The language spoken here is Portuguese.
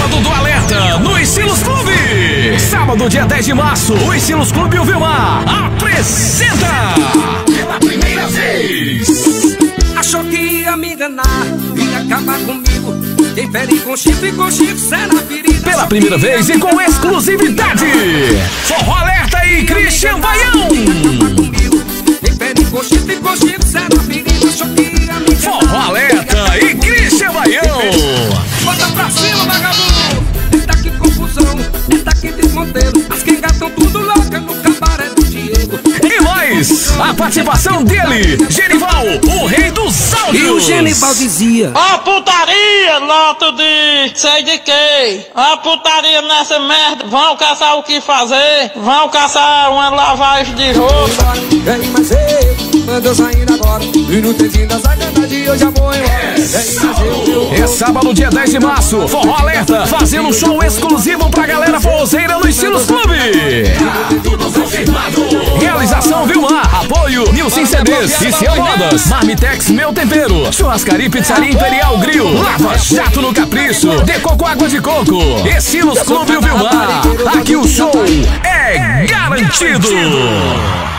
Sábado do Alerta, no Estilos Clube. Sábado, dia 10 de março, o Estilos Clube Vilmar apresenta pela primeira vez. Achou que ia me enganar, ia acabar comigo. Quem fere com chifre será ferida. Pela primeira vez e com exclusividade, Forró Alerta e Christian Baião. Quem fere com chifre será ferida. Achou que ia me enganar. Forró Alerta e Christian Baião. Bota pra cima, vagabundo. Eita que confusão, eita que desmonteiro. As quengas tão tudo louca no cabaré do Diego. E mais, a participação dele, Genival, o rei dos áudios. E o Genival dizia: ó putaria, loto de sei de quem. Ó putaria nessa merda. Vão caçar o que fazer. Vão caçar uma lavagem de roupa. Ei, mas ei, mandou sair agora. E no tezinho da sacanagem eu já vou embora. É sábado, dia 10 de março, Forró Alerta, fazendo um show exclusivo pra galera forrozeira no Estilos Clube. Tudo confirmado. Realização Vilmar, apoio Nilson CDs, Ciel Modas, Marmitex Meu Tempero, Churrascaria e Pizzaria Imperial Grill, Lava Jato no Capricho, Decoco Água de Coco, Estilos Clube Vilmar. Aqui o show é garantido.